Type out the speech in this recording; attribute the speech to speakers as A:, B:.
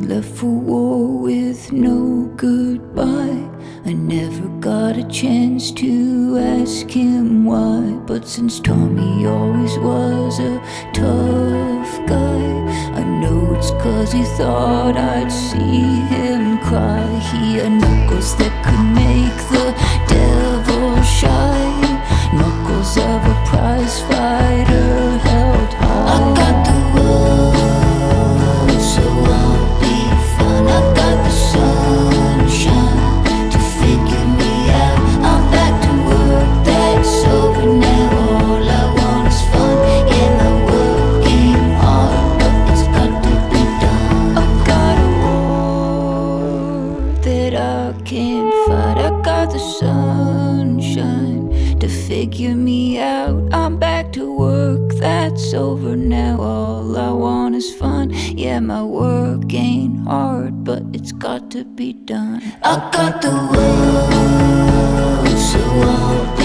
A: left for war with no goodbye. I never got a chance to ask him why, but since Tommy always was a tough guy, I know it's 'cause he thought I'd see him cry. He had knuckles that could make the devil shy, knuckles of a prizefighter held high. I got the world, so I'll be fun. I got the sunshine to figure me out. I'm back to work, that's over now. All I want is fun. Yeah, my work ain't hard, but it's got to be done. I got a war that I can't fight. I got the sunshine to figure me out. I'm back to work, that's over now. All I want is fun. Yeah, my work ain't hard, but it's got to be done. I got the world, so I'll